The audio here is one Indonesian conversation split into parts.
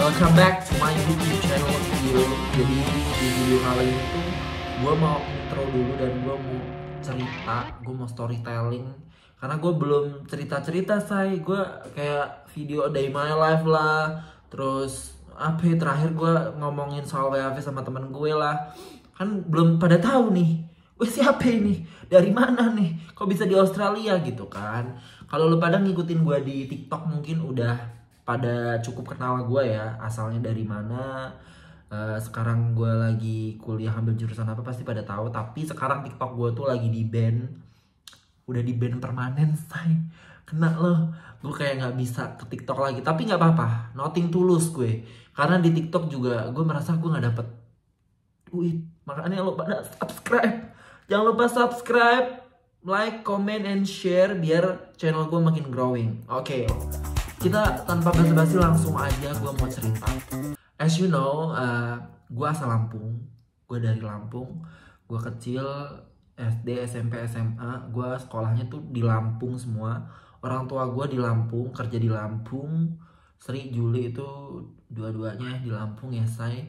Welcome back to my YouTube channel video. Jadi di video kali ini tuh gue mau intro dulu dan gue mau cerita, gue mau storytelling. Karena gue belum cerita-cerita gue kayak video day my life lah. Terus apa ya, terakhir gue ngomongin soal WAV sama temen gue lah. Kan belum pada tahu nih, gue siapa ini, dari mana nih, kok bisa di Australia gitu kan. Kalau lu pada ngikutin gue di TikTok mungkin udah pada cukup kenal gue ya, asalnya dari mana. Sekarang gue lagi kuliah ambil jurusan apa pasti pada tahu. Tapi sekarang TikTok gue tuh lagi di ban, udah di ban permanen say. Kena loh, gue kayak nggak bisa ke TikTok lagi. Tapi nggak apa-apa, nothing tulus gue, karena di TikTok juga gue merasa gue nggak dapet duit. Makanya lo pada subscribe, jangan lupa subscribe, like, comment, and share biar channel gue makin growing. Oke. Kita tanpa basa-basi langsung aja gue mau cerita. As you know, gue asal Lampung. Gue dari Lampung. Gue kecil, SD, SMP, SMA. Gue sekolahnya tuh di Lampung semua. Orang tua gue di Lampung, kerja di Lampung. Sri, Juli itu dua-duanya di Lampung ya say.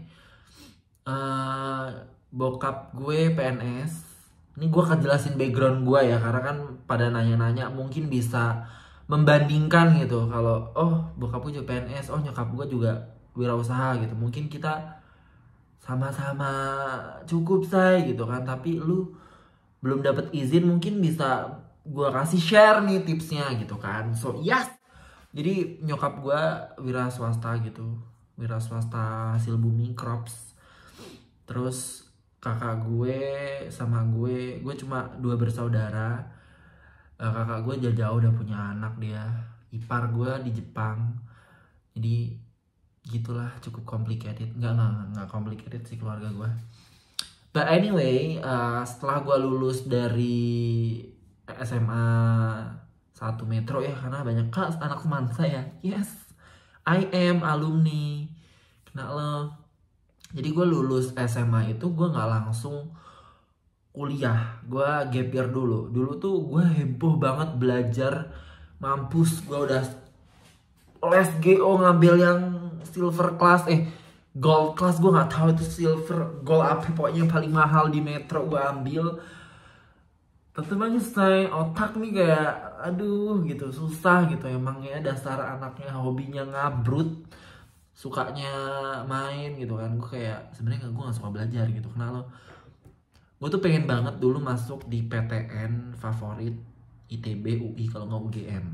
Bokap gue PNS. Ini gue akan jelasin background gue ya, karena kan pada nanya-nanya mungkin bisa membandingkan gitu. Kalau bokap gue juga PNS, nyokap gue juga wirausaha gitu, mungkin kita sama-sama cukup say gitu kan. Tapi lu belum dapat izin, mungkin bisa gue kasih share nih tipsnya gitu kan. So yes, jadi nyokap gue wira swasta gitu, wira swasta hasil bumi crops. Terus kakak gue sama gue cuma dua bersaudara. Kakak gue jauh udah punya anak dia. Ipar gue di Jepang. Jadi gitulah, cukup complicated. Nggak complicated sih keluarga gue. But anyway, setelah gue lulus dari SMA 1 Metro ya, karena banyak anak teman saya. Yes, I am alumni. Kena lo. Jadi gue lulus SMA itu gue nggak langsung kuliah, gue gap year dulu. Dulu tuh gue heboh banget belajar, mampus. Gue udah les GO ngambil yang silver class, gold class, gue nggak tahu itu silver gold apa, pokoknya yang paling mahal di Metro gue ambil. Tetep aja say, otak nih kayak aduh gitu, susah gitu. Emangnya dasar anaknya hobinya ngabrut, sukanya main gitu kan. Gue kayak sebenarnya gue nggak suka belajar gitu. Kenapa lo? Gue tuh pengen banget dulu masuk di PTN favorit ITB, UI, kalau nggak UGM.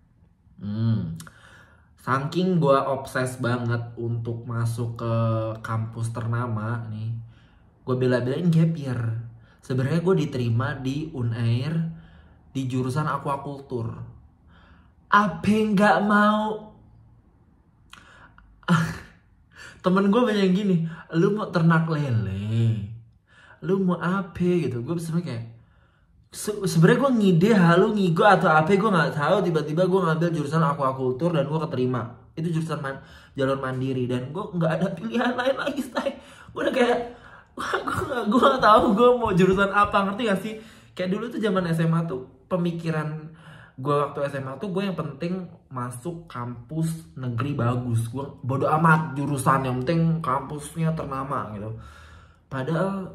Saking gue obses banget untuk masuk ke kampus ternama nih, gue bela-belain gap year. Sebenarnya gue diterima di Unair di jurusan aquaculture. Apa nggak mau? Temen gue banyak yang gini, lu mau ternak lele, lu mau apa gitu. Gue sebenarnya kayak sebenarnya gue ngide halu ngigo atau apa gue nggak tahu. Tiba-tiba gue ngambil jurusan aquaculture dan gue keterima. Itu jurusan jalur mandiri dan gue nggak ada pilihan lain lagi say. Gue udah kayak gue nggak tahu gue mau jurusan apa, ngerti gak sih? Kayak dulu tuh zaman SMA tuh pemikiran gue waktu SMA tuh gue yang penting masuk kampus negeri bagus. Gue bodo amat jurusan, yang penting kampusnya ternama gitu. Padahal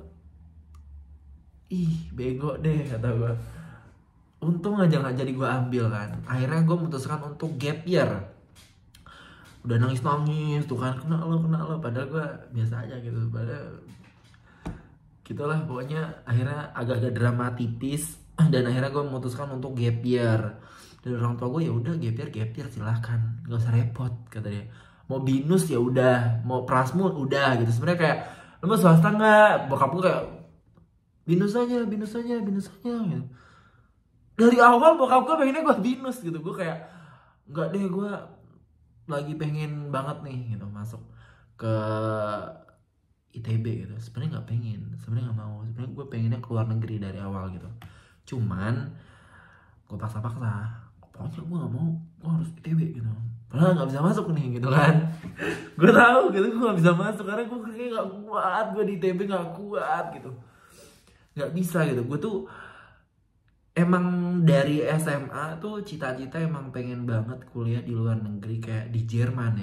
bego deh kata gue. Untung aja gak jadi gue ambil kan. Akhirnya gue memutuskan untuk gap year. Udah nangis-nangis tuh kan, kena lo. Padahal gue biasa aja gitu. Padahal gitulah pokoknya. Akhirnya agak-agak dramatis. Dan akhirnya gue memutuskan untuk gap year. Dan orang tua gue, ya udah gap year silahkan, gak usah repot kata dia. Mau binus ya udah, mau prasmul udah gitu. Sebenarnya kayak lu mau swasta nggak? Bokap gue kayak binus aja gitu. Dari awal bokap gue pengennya gue binus gitu. Gue kayak nggak deh, gue lagi pengen banget nih gitu masuk ke ITB gitu. Sebenarnya nggak pengen, sebenarnya nggak mau. Sebenarnya gue pengennya keluar negeri dari awal gitu. Cuman gue paksa, pokoknya gue nggak mau, gue harus ITB gitu. Padahal nggak bisa masuk nih gitu kan. Gue tahu gitu gue nggak bisa masuk karena gue kayak nggak kuat. Gue di ITB nggak kuat gitu, nggak bisa gitu. Gue tuh emang dari SMA tuh cita-cita emang pengen banget kuliah di luar negeri, kayak di Jerman ya.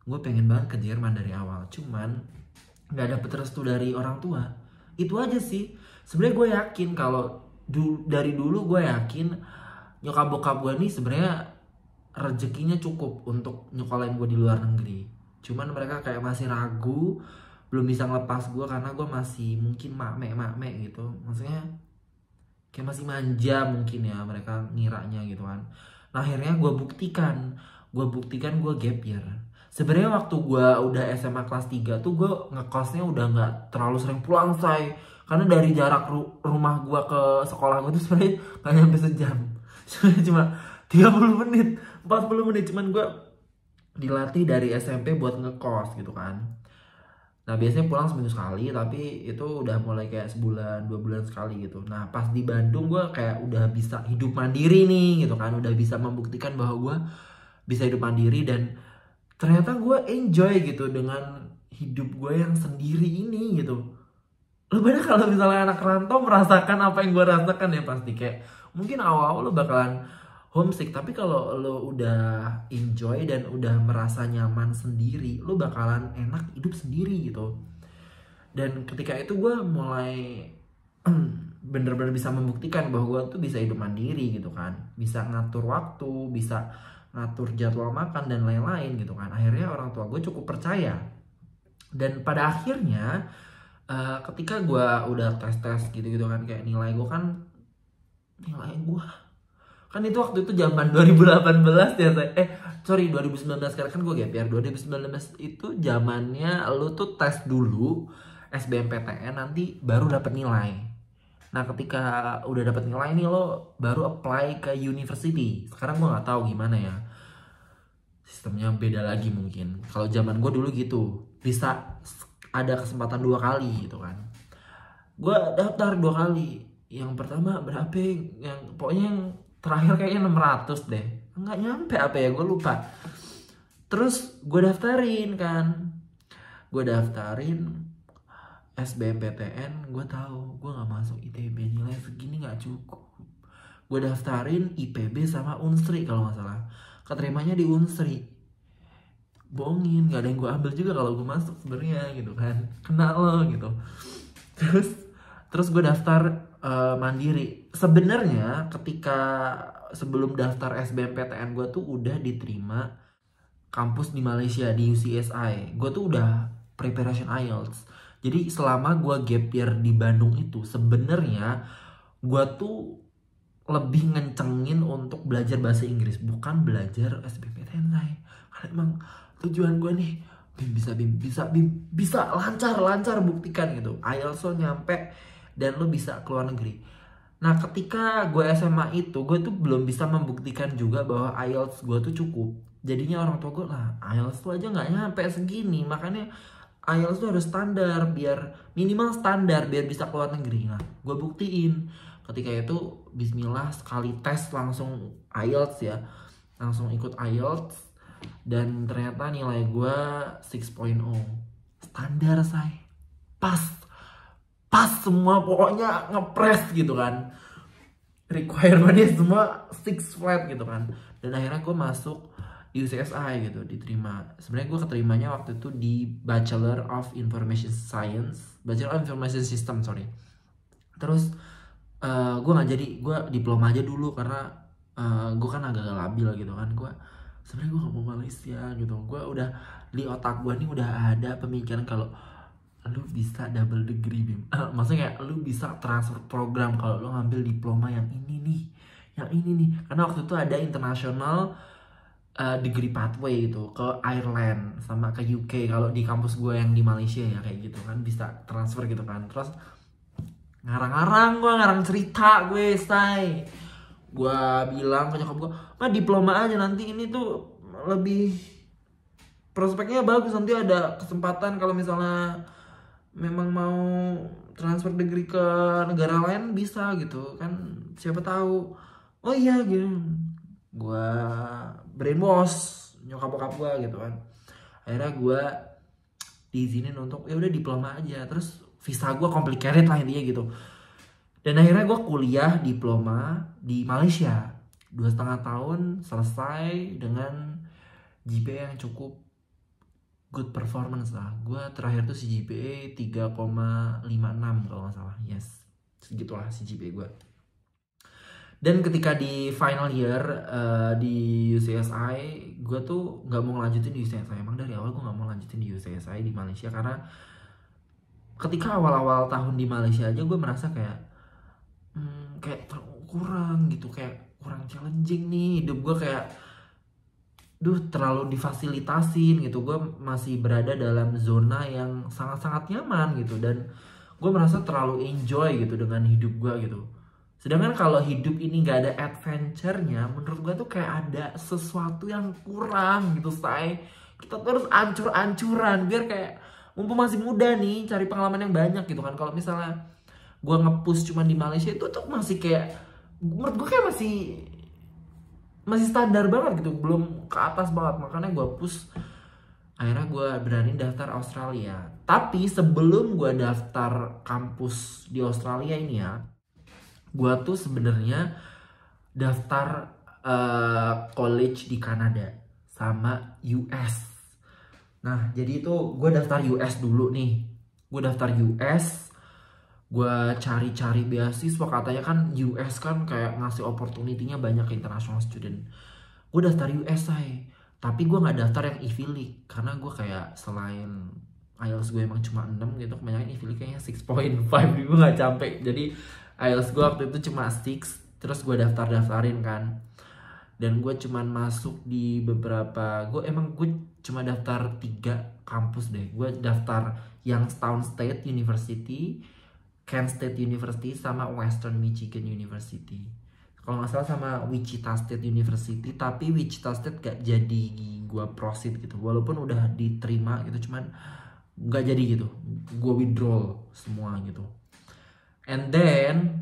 gue pengen banget ke Jerman dari awal, cuman nggak dapet restu dari orang tua. Itu aja sih. Sebenarnya gue yakin kalau dari dulu gue yakin nyokap bokap gue nih sebenarnya rezekinya cukup untuk nyokolain gue di luar negeri. Cuman mereka kayak masih ragu, belum bisa ngelepas gue karena gue masih mungkin makme gitu. Maksudnya kayak masih manja mungkin ya mereka ngiranya gitu kan. Nah akhirnya gue buktikan gue gap year. Sebenarnya waktu gue udah SMA kelas 3 tuh gue ngekosnya udah nggak terlalu sering pulang say. Karena dari jarak rumah gue ke sekolah gue tuh sebenarnya nggak nyampe sejam. Cuma 30 menit, 40 menit. Cuman gue dilatih dari SMP buat ngekos gitu kan. Nah biasanya pulang seminggu sekali, tapi itu udah mulai kayak sebulan, 2 bulan sekali gitu. Nah pas di Bandung gue kayak udah bisa hidup mandiri nih gitu kan. Udah bisa membuktikan bahwa gue bisa hidup mandiri dan ternyata gue enjoy gitu dengan hidup gue yang sendiri ini gitu. Lu pada kalau misalnya anak rantau merasakan apa yang gue rasakan ya pasti kayak mungkin awal-awal lu bakalan homesick, tapi kalau lo udah enjoy dan udah merasa nyaman sendiri, lo bakalan enak hidup sendiri gitu. Dan ketika itu gue mulai bener-bener bisa membuktikan bahwa gue tuh bisa hidup mandiri gitu kan, bisa ngatur waktu, bisa ngatur jadwal makan dan lain-lain gitu kan. Akhirnya orang tua gue cukup percaya. Dan pada akhirnya ketika gue udah tes gitu-gitu kan, kayak nilai gue kan itu waktu itu zaman 2018 ya saya. 2019 karena kan gue gap year. 2019 itu zamannya lu tuh tes dulu SBMPTN nanti baru dapat nilai. Nah ketika udah dapat nilai nih lo baru apply ke university. Sekarang gue nggak tahu gimana ya. Sistemnya beda lagi mungkin. Kalau zaman gue dulu gitu, bisa ada kesempatan 2 kali gitu kan. Gue daftar 2 kali. Yang pertama berapa? Pokoknya yang terakhir kayaknya 600 deh. Nggak nyampe apa ya, gue lupa. Terus gue daftarin kan. Gue daftarin SBMPTN. Gue tahu gue nggak masuk ITB, nilai segini nggak cukup. Gue daftarin IPB sama Unsri kalau nggak salah. Keterimanya di Unsri. Bohongin, nggak ada yang gue ambil juga kalau gue masuk sebenarnya gitu kan. Kena lo gitu. Terus gue daftar mandiri. Sebenarnya ketika sebelum daftar SBMPTN gue tuh udah diterima kampus di Malaysia di UCSI. Gue tuh udah preparation IELTS. Jadi selama gue gap year di Bandung itu sebenarnya gue tuh lebih ngencengin untuk belajar bahasa Inggris, bukan belajar SBMPTN saya. Karena emang tujuan gue nih bisa lancar buktikan gitu. IELTS lo nyampe dan lo bisa keluar negeri. Nah ketika gue SMA itu gue tuh belum bisa membuktikan juga bahwa IELTS gue tuh cukup. Jadinya orang tua gue lah IELTS tuh aja nggak nyampe segini, makanya IELTS tuh harus standar, biar minimal standar biar bisa keluar negeri. Nah gue buktiin ketika itu bismillah sekali tes langsung IELTS ya, langsung ikut IELTS dan ternyata nilai gue 6.0 standar say, pas semua pokoknya ngepres gitu kan, requirementnya semua 6 flat gitu kan. Dan akhirnya gue masuk di UCSI gitu, diterima. Sebenarnya gue keterimanya waktu itu di Bachelor of Information System sorry. Terus gue nggak jadi, gue diploma aja dulu karena gue kan agak labil gitu kan. Gue sebenarnya gue nggak mau Malaysia gitu. Gue udah di otak gue nih udah ada pemikiran kalau lu bisa double degree Bim. Maksudnya kayak lu bisa transfer program kalau lu ngambil diploma yang ini nih. Karena waktu itu ada international degree pathway gitu ke Ireland sama ke UK. Kalau di kampus gue yang di Malaysia ya kayak gitu kan bisa transfer gitu kan. Terus ngarang cerita gue say. Gue bilang ke nyokap gue, mah diploma aja nanti ini tuh lebih prospeknya bagus, nanti ada kesempatan kalau misalnya memang mau transfer degree ke negara lain bisa gitu kan, siapa tahu. Oh iya gitu, gue brainwash nyokap bokap gue gitu kan. Akhirnya gue diizinin untuk ya udah diploma aja, terus visa gue complicated lah intinya gitu. Dan akhirnya gue kuliah diploma di Malaysia 2,5 tahun selesai dengan GPA yang cukup good performance lah. Gue terakhir tuh CGPA 3,56 kalau nggak salah. Yes, segitulah CGPA gue. Dan ketika di final year di UCSI, gue tuh nggak mau ngelanjutin di UCSI. Emang dari awal gue nggak mau lanjutin di UCSI di Malaysia, karena ketika awal-awal tahun di Malaysia aja gue merasa kayak kayak kurang gitu, kayak kurang challenging nih hidup gue, kayak terlalu difasilitasin gitu. Gue masih berada dalam zona yang sangat-sangat nyaman gitu, dan gue merasa terlalu enjoy gitu dengan hidup gue gitu. Sedangkan kalau hidup ini gak ada adventure-nya, menurut gue tuh kayak ada sesuatu yang kurang gitu, say. Kita terus ancur-ancuran biar kayak mumpung masih muda nih, cari pengalaman yang banyak gitu kan. Kalau misalnya gue nge-push cuma di Malaysia itu tuh masih kayak, menurut gue kayak masih standar banget gitu, belum ke atas banget. Makanya gue push, akhirnya gue berani daftar Australia. Tapi sebelum gue daftar kampus di Australia ini ya, gue tuh sebenarnya daftar college di Kanada sama US. Nah, jadi itu gue daftar US dulu nih. Gue daftar US, gue cari-cari beasiswa. Katanya kan US kan kayak ngasih opportunity-nya banyak ke international student. Gue daftar US say. Tapi gue gak daftar yang Ivy League, karena gue kayak selain IELTS gue emang cuma 6 gitu, kebanyakan Ivy League kayaknya 6.5, gue gak capek. Jadi IELTS gue waktu itu cuma 6, terus gue daftarin kan. Dan gue cuman masuk di beberapa, gue cuma daftar 3 kampus deh. Gue daftar Youngstown State University, Kent State University, sama Western Michigan University. Kalau nggak salah sama Wichita State University, tapi Wichita State gak jadi gue proceed gitu. Walaupun udah diterima gitu, cuman gak jadi gitu. Gue withdraw semua gitu. And then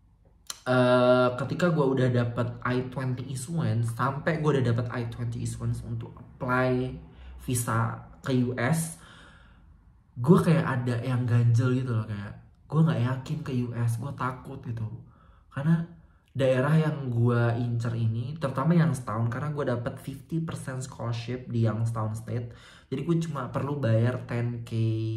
ketika gue udah dapat I-20 issuance, sampai gue udah dapat I-20 issuance untuk apply visa ke US, gue kayak ada yang ganjel gitu loh, kayak gue nggak yakin ke US, gue takut gitu. Karena daerah yang gue incer ini, terutama Youngstown, karena gue dapat 50% scholarship di Youngstown State, jadi gue cuma perlu bayar 10k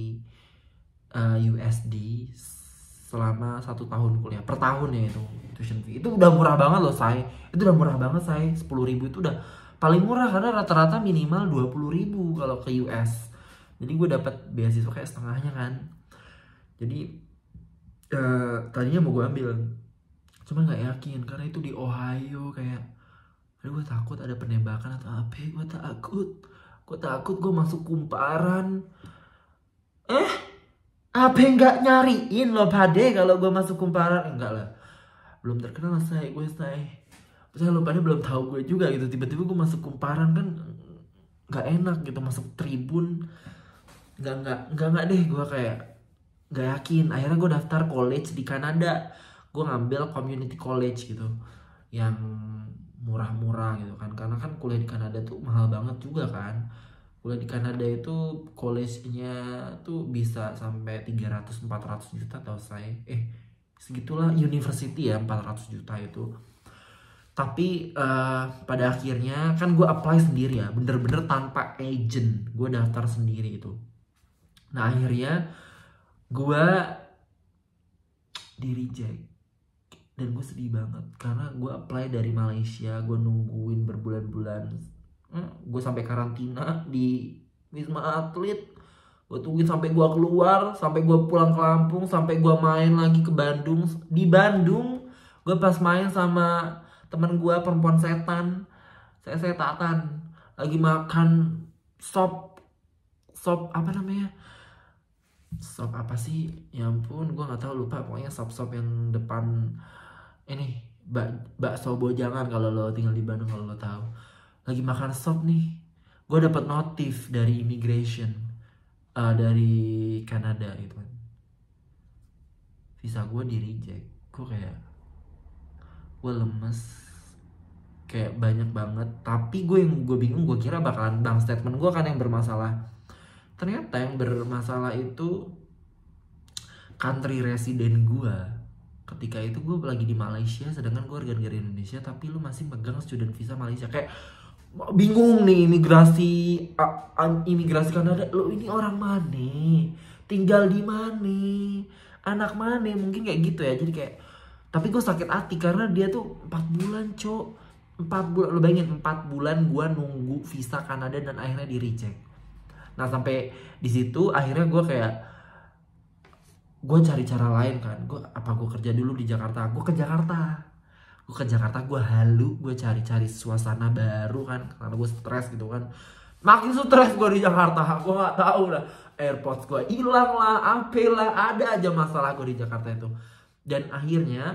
USD selama 1 tahun kuliah, per tahun ya itu tuition fee. Itu udah murah banget loh say, itu udah murah banget say. 10.000 itu udah paling murah, karena rata-rata minimal 20.000 kalau ke US. Jadi gue dapat beasiswa kayak setengahnya kan. Jadi tadinya mau gue ambil, cuma nggak yakin karena itu di Ohio. Kayak aduh, gue takut ada penembakan atau apa. Gue takut gue masuk kumparan. Apa nggak nyariin lo pade kalau gue masuk kumparan? Enggak lah, belum terkenal say. Saya lo pada belum tahu gue juga gitu. Tiba-tiba gue masuk kumparan kan nggak enak gitu, masuk tribun. Nggak deh, gue kayak nggak yakin. Akhirnya gue daftar college di Kanada. Gue ngambil community college gitu, yang murah-murah gitu kan, karena kan kuliah di Kanada tuh mahal banget juga kan. Kuliah di Kanada itu college-nya tuh bisa sampai 300-400 juta tau saya. Segitulah university ya, 400 juta itu. Tapi pada akhirnya kan gue apply sendiri ya, bener-bener tanpa agent. Gue daftar sendiri itu. Nah akhirnya gue di reject. Dan gue sedih banget, karena gue apply dari Malaysia, gue nungguin berbulan-bulan. Gue sampai karantina di Wisma Atlet, gue tungguin sampai gue keluar, sampai gue pulang ke Lampung, sampai gue main lagi ke Bandung. Di Bandung gue pas main sama temen gue perempuan setan, saya setatan, lagi makan sop apa namanya, sop apa sih ya ampun, gue nggak tahu, lupa. Pokoknya sop yang depan ini bakso Bojangan, kalau lo tinggal di Bandung, kalau lo tahu. Lagi makan sop nih, gue dapet notif dari immigration dari Kanada gitu kan, visa gue di reject. Gue lemes, kayak banyak banget. Tapi gue bingung, gue kira bakalan bank statement gue kan yang bermasalah. Ternyata yang bermasalah itu country resident gue. Ketika itu gue lagi di Malaysia, sedangkan gue warga negara Indonesia, tapi lu masih megang student visa Malaysia. Kayak bingung nih imigrasi Kanada, lo ini orang mana, tinggal di mana, anak mana, mungkin kayak gitu ya. Jadi kayak, tapi gue sakit hati karena dia tuh 4 bulan cok, 4 bulan, lo bayangin 4 bulan gue nunggu visa Kanada dan akhirnya di reject. Nah sampai di situ akhirnya gue kayak, gue cari cara lain kan. Gue kerja dulu di Jakarta. Gue ke Jakarta, gue halu, gue cari suasana baru kan, karena gue stres gitu kan. Makin stres gue di Jakarta, gue nggak tahu lah, AirPods gue hilang lah, apa lah, ada aja masalah gue di Jakarta itu. Dan akhirnya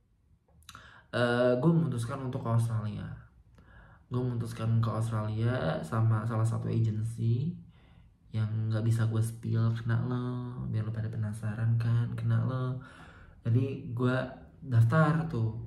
gue memutuskan untuk ke Australia. Sama salah satu agency yang nggak bisa gue spill, kena lo, biar lo pada penasaran kan, kena lo. Jadi gue daftar tuh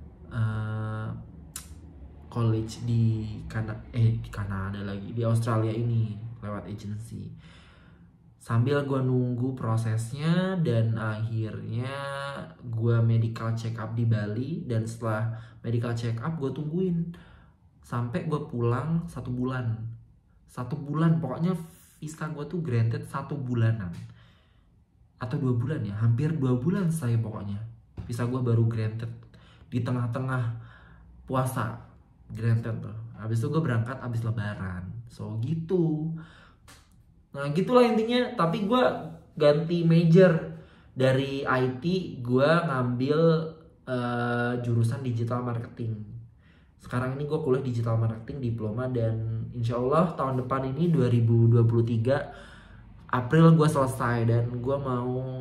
college di Kanada lagi, di Australia ini lewat agency. Sambil gue nunggu prosesnya, dan akhirnya gue medical check up di Bali. Dan setelah medical check up gue tungguin sampai gue pulang 1 bulan. 1 bulan pokoknya visa gue tuh granted 1 bulanan atau 2 bulan ya, hampir 2 bulan saya pokoknya visa gue baru granted di tengah-tengah puasa, granted tuh. Habis itu gue berangkat habis lebaran, so gitu. Nah gitulah intinya. Tapi gue ganti major dari IT, gue ngambil jurusan digital marketing. Sekarang ini gue kuliah digital marketing diploma, dan insya Allah tahun depan ini 2023 April gue selesai. Dan gue mau,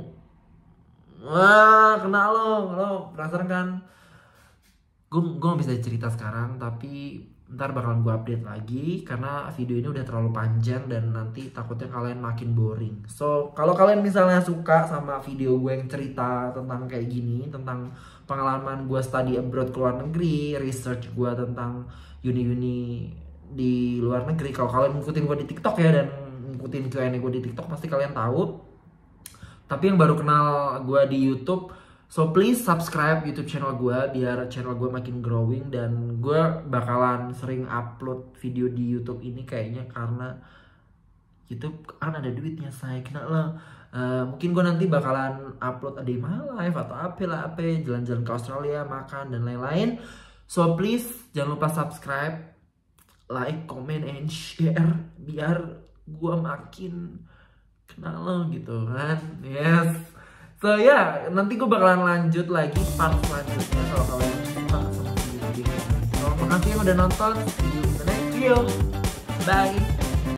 kenal lo penasaran kan? Gue gak bisa cerita sekarang, tapi ntar bakalan gue update lagi karena video ini udah terlalu panjang dan nanti takutnya kalian makin boring. So kalau kalian misalnya suka sama video gue yang cerita tentang kayak gini, tentang pengalaman gue study abroad ke luar negeri, research gue tentang uni-uni di luar negeri, kalau kalian ngikutin gue di TikTok ya, dan ngikutin Q&A gue di TikTok, pasti kalian tahu. Tapi yang baru kenal gue di YouTube, so please subscribe YouTube channel gue biar channel gue makin growing. Dan gue bakalan sering upload video di YouTube ini kayaknya, karena YouTube kan ada duitnya, saya kena lah. Mungkin gue nanti bakalan upload ada my life atau apa jalan-jalan ke Australia, makan dan lain-lain. So please jangan lupa subscribe, like, comment, and share biar gue makin kenal lo gitu kan. Yes. So ya, nanti gue bakalan lanjut lagi part selanjutnya kalau kalian suka sama video ini. So makasih yang udah nonton. See you in the next video. Bye.